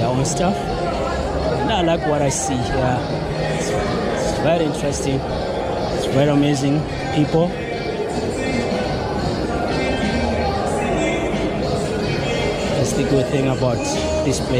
their own stuff. And I like what I see here. It's very interesting. It's very amazing people. That's the good thing about this place.